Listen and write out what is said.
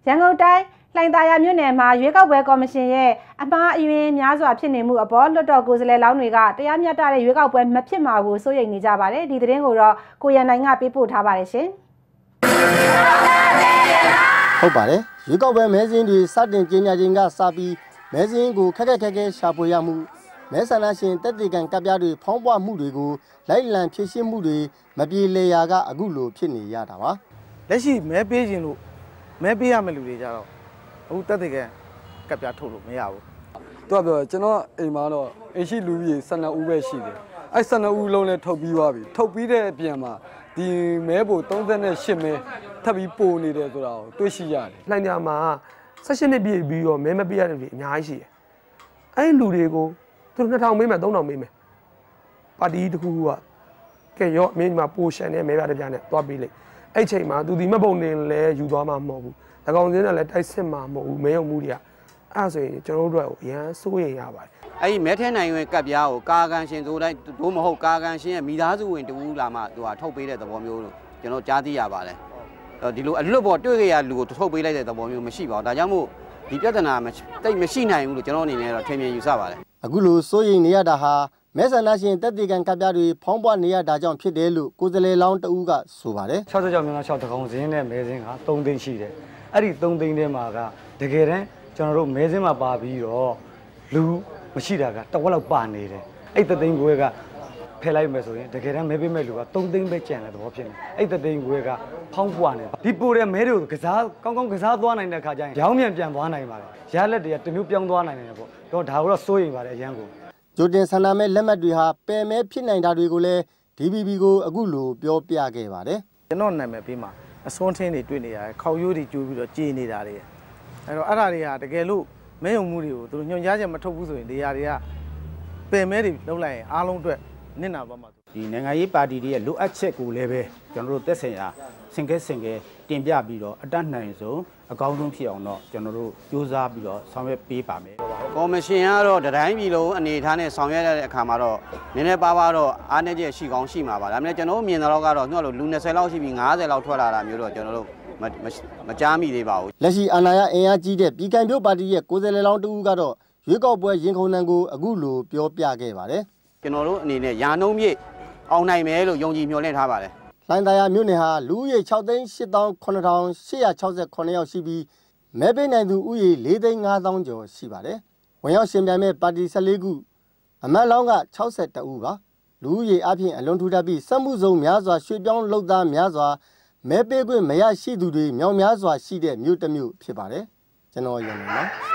ရန်ကုန်တိုင်းလှိုင်သာယာမြို့နယ်မှာရွေးကောက်ပွဲကော်မရှင်ရဲ့အမှားအယွင်းများစွာဖြစ်နေမှုအပေါ်လွှတ်တော်ကိုယ်စားလှယ်လောင်းတွေကတရားမျှတတဲ့ရွေးကောက်ပွဲမဖြစ်မှာကိုစိုးရိမ်နေကြပါတယ်ဒီသတင်းကိုတော့ကိုရန်နိုင်ကပေးပို့ထားပါတယ်ရှင်ဟုတ်ပါတယ်ရွေးကောက်ပွဲမဲစင်းတွေစတင်ကြေညာခြင်းကစပြီးမဲစင်းကိုခက်ခဲရှာဖွေရမှုမဲဆန္ဒရှင်တက်တေကန်ကပ်ပြားတွေဖောင်းပွားမှုတွေကိုလိုက်လံဖြည့်ရှင်းမှုတွေမပြေလည်ရာကအခုလိုဖြစ်နေရတာပါလက်ရှိမဲပေးခြင်းလို့မဲပေးရမယ့်လူတွေကြတော့အခုတက်တေကန်ကပ်ပြားထုတ်လို့မရဘူးသူကပြောကျွန်တော်အိမ်မှာတော့အိမ်ရှိလူကြီး12ဦးပဲရှိတယ်အဲ့12ဦးလုံးလည်းထုတ်ပြီးသွားပြီထုတ်ပြီးတဲ့အပြင်မှာဒီမဲပို38မဲထပ်ပြီးပိုနေတယ်ဆိုတာကိုတွေ့ရှိရတယ်လှိုင်သာမှာ16နှစ်ပြည့်ပြီးတော့မဲမပေးရတဲ့လူတွေအများကြီးရှိတယ်အဲ့လူတွေကိုသူတို့2000မေးမယ်3000မေးမယ်ပါတီတစ်ခုကကဲရောအမင်းမှာပိုရှန်နဲ့မဲပြတဲ့ပြားနဲ့သွားပေးလိုက်အဲ့ချိန်မှာသူဒီမှတ်ပုံတင်လဲယူသွားမှာမဟုတ်ဘူး၎င်းစင်းနဲ့လည်းတိုက်စစ်မှာမဟုတ်ဘူးမဲရုံမှုတွေကအဲ့ဆိုရင်ကျွန်တော်တို့အရန်စိုးရိမ်ရပါတယ်အဲ့ဒီမဲထဲနိုင်ဝင်ကပ်ပြားကိုကာကန်ရှင်ဆိုတိုင်းဒို့မဟုတ်ကာကန်ရှင်ရဲ့မိသားစုဝင်တူလာမှသူကထုတ်ပေးတဲ့သဘောမျိုးလို့ကျွန်တော်ကြားသိရပါတယ်ဒီလိုအလွတ်ပေါ်တွေ့ကြရလူကိုထုတ်ပေးလိုက်တဲ့သဘောမျိုးမရှိပါဘူးဒါကြောင့်မို့ဒီပြဿနာတိတ်မရှိနိုင်ဘူးလို့ကျွန်တော်အနေနဲ့တော့ထင်မြင်ယူဆပါတယ်အခုလိုစိုးရိမ်နေရတာဟာမဲဆန္ဒရှင်တက်တေကန်ကပ်ပြားတွေဖောင်းပွားနေရတာကြောင့်ဖြစ်တယ်လို့ကိုယ်စားလှယ်လောင်းတဦးကဆိုပါတယ် 66 တကောင်စင်းနဲ့မဲစင်းက3သိန်းရှိတယ်အဲ့ဒီ3သိန်းထဲမှာကတကယ်တမ်းကျွန်တော်တို့မဲစင်းမှာပါပြီးတော့လူမရှိတာကတဝက်လောက်ပါနေတယ်အဲ့3သိန်းခွဲကဖယ်လိုက်မယ်ဆိုရင်တကယ်တမ်းမဲပေးမဲ့လူက3သိန်းပဲကျန်တဲ့သဘောဖြစ်နေအဲ့3သိန်းခွဲကဖောင်းပွားနေဒီပိုတဲ့မဲတွေကိုကစားကောင်းကစားသွားနိုင်တဲ့အခါကျရင်ရောင်းမြန်ပြန်သွားနိုင်ပါတယ်ရလက်တွေကတမျိုးပြောင်းသွားနိုင်တယ်ပေါ့တော့ဒါကိုတော့စိုးရိမ်ပါတယ်အရန်ကိုဂျိုတင်ဆန္ဒမဲလက်မှတ်တွေဟာပယ်မဲဖြစ်နိုင်တာတွေကိုလည်း DBB ကိုအခုလိုပြောပြခဲ့ပါတယ်ကျွန်တော်နာမည်ပေးမှာအစွန်းထင်းတွေတွေ့နေရတယ်ခေါက်ရိုးတွေကျိုးပြီးတော့ကြေနေတာတွေအဲ့တော့အဲ့ဒါတွေကတကယ်လို့မဲယုံမှုတွေကိုသူတို့ညွှန်ကြားချက်မထုတ်ဘူးဆိုရင်နေရာတွေကပယ်မဲတွေလုံးလိုက်ရင်အားလုံးအတွက်နစ်နာသွားမှာဒီနိုင်ငံရေးပါတီတွေရဲ့လိုအပ်ချက်ကိုလည်းပဲကျွန်တော်တို့သက်ဆိုင်ရာဆင်ကဲတင်ပြပြီးတော့အတတ်နိုင်ဆုံးအကောင်းဆုံးဖြစ်အောင်တော့ကျွန်တော်တို့စူးစမ်းပြီးတော့ဆောင်ရွက်ပေးပါမယ်ကော်မရှင်ကတော့တိုင်းပြည်လုံးအနေထားနဲ့ဆောင်ရွက်ရတဲ့အခါမှာတော့နည်းနည်းပါးတော့အားနည်းချက်ရှိကောင်းရှိမှာပါဒါပေမဲ့ကျွန်တော်တို့မြင်တော့ကတော့ညှော့လို့လူ20လောက်ရှိပြီး50လောက်ထွက်လာတာမျိုးတော့ကျွန်တော်တို့မကြားမိသေးပါဘူးလက်ရှိအာဏာရအင်အားကြီးတဲ့ပြည်ခိုင်ဖြိုးပါတီရဲ့ကိုယ်စားလှယ်လောင်းတဦးကတော့ရွေးကောက်ပွဲရင်ခုန်တန်းကိုအခုလိုပြောပြခဲ့ပါတယ်ကျွန်တော်တို့အနေနဲ့ရာနှုန်းမြင့်အောင်နိုင်မယ်လို့ယုံကြည်မျှော်လင့်ထားပါတယ်လှိုင်သာယာမြို့နယ်ဟာလူဦးရေ6,889,868ယောက်ရှိပြီးမဲပေးနိုင်သူဦးရေ4,500,000ကျော်ရှိပါတယ်ဝင်ရောက်ရှင်ပြိုင်မဲ့ပါတီ14ခုအမတ်လောင်းက62ဦးပါလူဦးရေအပြင်အလွန်ထူထပ်ပြီးစက်မှုစုံများစွာရွှေ့ပြောင်းလုပ်သားများစွာမဲပေးခွင့်မရရှိသူတွေမြောက်များစွာရှိတဲ့မြို့တစ်မြို့ဖြစ်ပါတယ်ကျွန်တော်ရန်ကုန်ပါ